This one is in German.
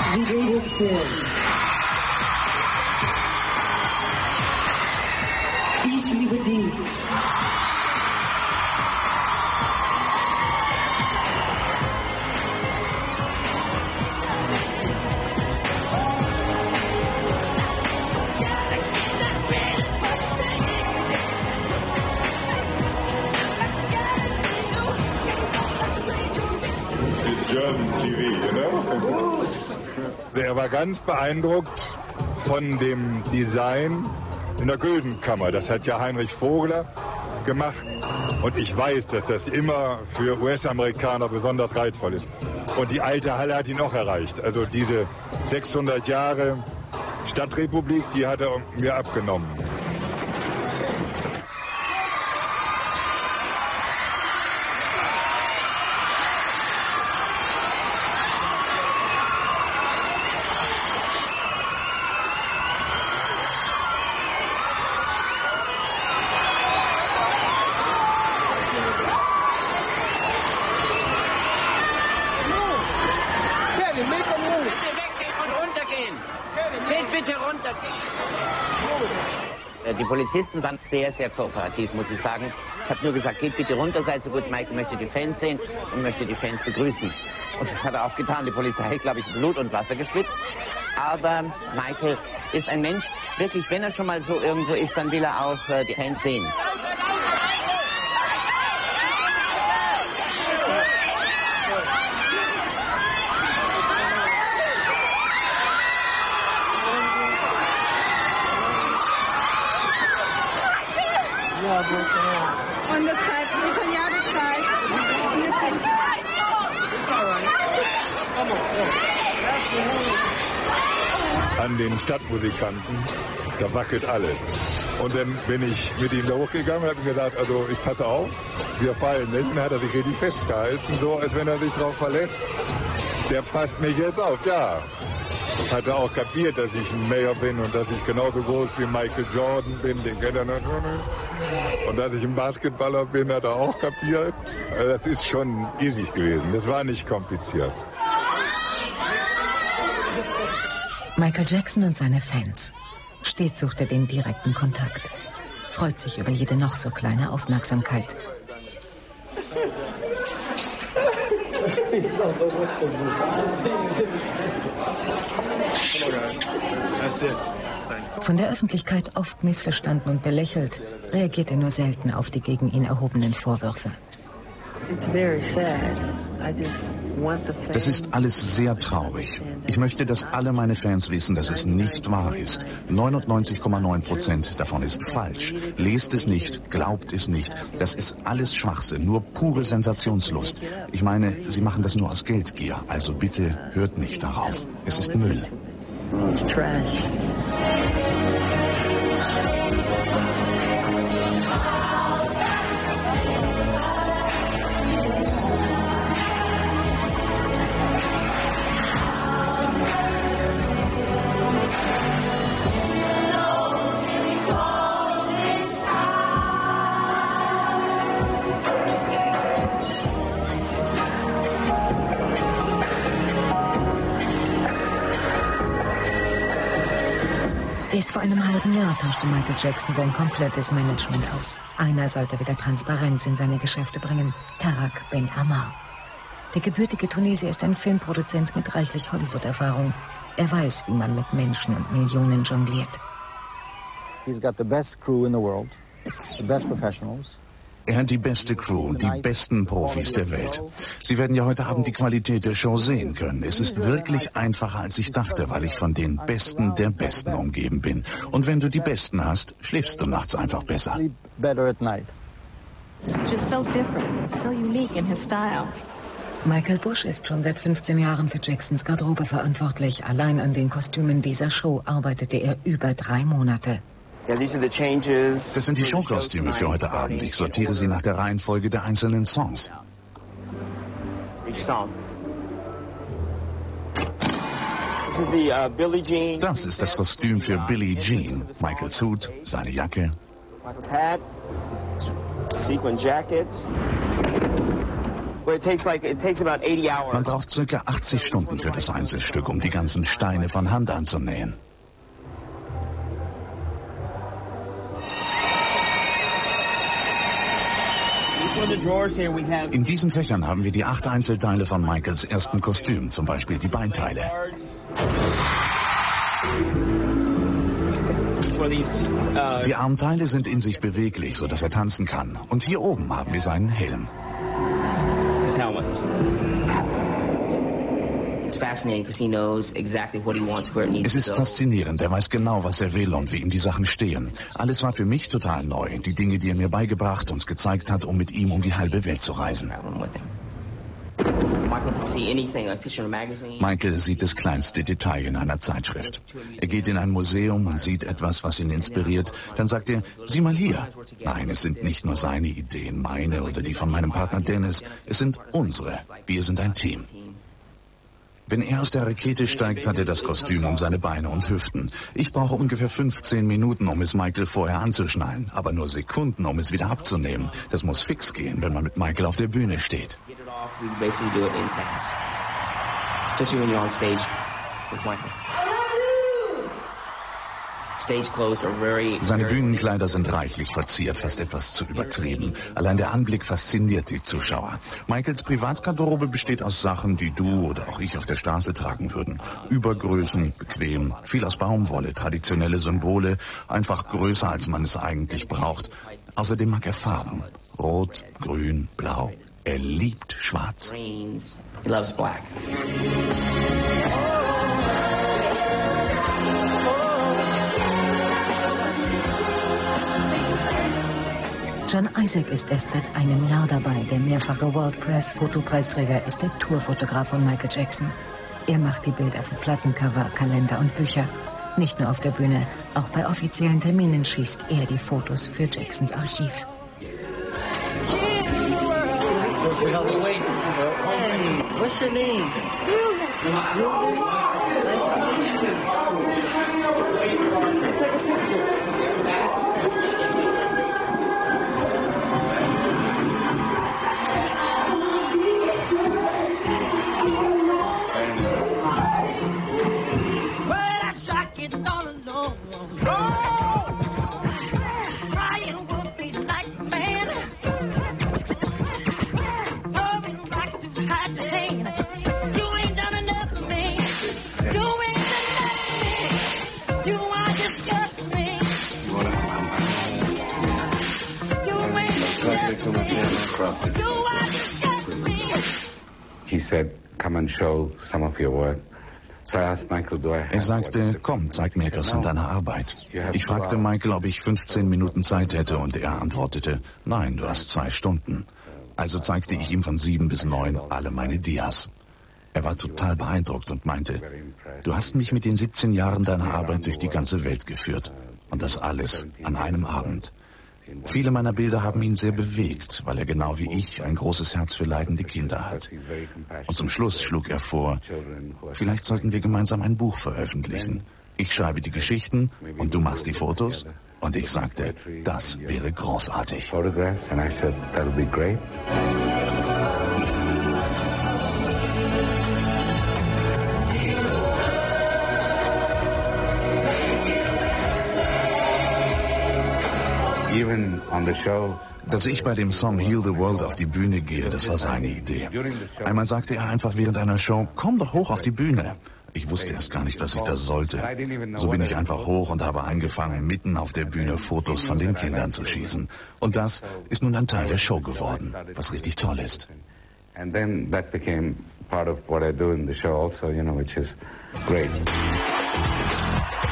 the greatest peace, liberty. Er war ganz beeindruckt von dem Design in der Güldenkammer. Das hat ja Heinrich Vogler gemacht. Und ich weiß, dass das immer für US-Amerikaner besonders reizvoll ist. Und die alte Halle hat ihn auch erreicht. Also diese 600 Jahre Stadtrepublik, die hat er mir abgenommen. Die Polizisten waren sehr, sehr kooperativ, muss ich sagen. Ich habe nur gesagt, geht bitte runter, seid so gut, Michael möchte die Fans sehen und möchte die Fans begrüßen. Und das hat er auch getan. Die Polizei hat, glaube ich, Blut und Wasser geschwitzt. Aber Michael ist ein Mensch, wirklich, wenn er schon mal so irgendwo ist, dann will er auch die Fans sehen. On the side, it's on the other side. An den Stadtmusikanten, da wackelt alles. Und dann bin ich mit ihm da hochgegangen und habe gesagt, also ich passe auf, wir fallen nicht. Dann hat er sich richtig festgehalten, so als wenn er sich drauf verlässt. Der passt mich jetzt auf, ja. Hat er auch kapiert, dass ich ein Mayor bin und dass ich genauso groß wie Michael Jordan bin, den kennt er natürlich. Und dass ich ein Basketballer bin, hat er auch kapiert. Also das ist schon easy gewesen, das war nicht kompliziert. Michael Jackson und seine Fans. Stets sucht er den direkten Kontakt. Freut sich über jede noch so kleine Aufmerksamkeit. Von der Öffentlichkeit oft missverstanden und belächelt, reagiert er nur selten auf die gegen ihn erhobenen Vorwürfe. Das ist alles sehr traurig. Ich möchte, dass alle meine Fans wissen, dass es nicht wahr ist. 99,9% davon ist falsch. Lest es nicht, glaubt es nicht. Das ist alles Schwachsinn, nur pure Sensationslust. Ich meine, sie machen das nur aus Geldgier. Also bitte hört nicht darauf. Es ist Müll. It's trash. Erst vor einem halben Jahr tauschte Michael Jackson sein komplettes Management aus. Einer sollte wieder Transparenz in seine Geschäfte bringen, Tarak Ben Ammar. Der gebürtige Tunesier ist ein Filmproduzent mit reichlich Hollywood-Erfahrung. Er weiß, wie man mit Menschen und Millionen jongliert. He's got the best crew in the world, the best professionals. Er hat die beste Crew, die besten Profis der Welt. Sie werden ja heute Abend die Qualität der Show sehen können. Es ist wirklich einfacher, als ich dachte, weil ich von den Besten der Besten umgeben bin. Und wenn du die Besten hast, schläfst du nachts einfach besser. Just so different, so unique in his style. Michael Bush ist schon seit 15 Jahren für Jacksons Garderobe verantwortlich. Allein an den Kostümen dieser Show arbeitete er über 3 Monate. Das sind die Showkostüme für heute Abend. Ich sortiere sie nach der Reihenfolge der einzelnen Songs. Das ist das Kostüm für Billie Jean. Michaels Hut, seine Jacke. Man braucht ca. 80 Stunden für das Einzelstück, um die ganzen Steine von Hand anzunähen. In diesen Fächern haben wir die 8 Einzelteile von Michaels ersten Kostüm, zum Beispiel die Beinteile. Die Armteile sind in sich beweglich, sodass er tanzen kann. Und hier oben haben wir seinen Helm. Es ist faszinierend, er weiß genau, was er will und wie ihm die Sachen stehen. Alles war für mich total neu, die Dinge, die er mir beigebracht und gezeigt hat, um mit ihm um die halbe Welt zu reisen. Michael sieht das kleinste Detail in einer Zeitschrift. Er geht in ein Museum und sieht etwas, was ihn inspiriert. Dann sagt er, sieh mal hier. Nein, es sind nicht nur seine Ideen, meine oder die von meinem Partner Dennis. Es sind unsere. Wir sind ein Team. Wenn er aus der Rakete steigt, hat er das Kostüm um seine Beine und Hüften. Ich brauche ungefähr 15 Minuten, um es Michael vorher anzuschnallen, aber nur Sekunden, um es wieder abzunehmen. Das muss fix gehen, wenn man mit Michael auf der Bühne steht. Seine Bühnenkleider sind reichlich verziert, fast etwas zu übertrieben. Allein der Anblick fasziniert die Zuschauer. Michaels Privatgarderobe besteht aus Sachen, die du oder auch ich auf der Straße tragen würden. Übergrößen, bequem, viel aus Baumwolle, traditionelle Symbole, einfach größer, als man es eigentlich braucht. Außerdem mag er Farben. Rot, Grün, Blau. Er liebt Schwarz. John Isaac ist erst seit einem Jahr dabei. Der mehrfache World Press Fotopreisträger ist der Tourfotograf von Michael Jackson. Er macht die Bilder für Plattencover, Kalender und Bücher. Nicht nur auf der Bühne, auch bei offiziellen Terminen schießt er die Fotos für Jacksons Archiv. Hey, what's your name? Nice to meet you. Take a picture. He said, "Come and show some of your work." Er sagte, komm, zeig mir etwas von deiner Arbeit. Ich fragte Michael, ob ich 15 Minuten Zeit hätte und er antwortete, nein, du hast 2 Stunden. Also zeigte ich ihm von 7 bis 9 alle meine Dias. Er war total beeindruckt und meinte, du hast mich mit den 17 Jahren deiner Arbeit durch die ganze Welt geführt. Und das alles an einem Abend. Viele meiner Bilder haben ihn sehr bewegt, weil er genau wie ich ein großes Herz für leidende Kinder hat. Und zum Schluss schlug er vor, vielleicht sollten wir gemeinsam ein Buch veröffentlichen. Ich schreibe die Geschichten und du machst die Fotos. Und ich sagte, das wäre großartig. Dass ich bei dem Song Heal the World auf die Bühne gehe, das war seine Idee. Einmal sagte er einfach während einer Show, komm doch hoch auf die Bühne. Ich wusste erst gar nicht, dass ich das sollte. So bin ich einfach hoch und habe angefangen, mitten auf der Bühne Fotos von den Kindern zu schießen. Und das ist nun ein Teil der Show geworden, was richtig toll ist. And then that became part of what I do in the show also, which is great.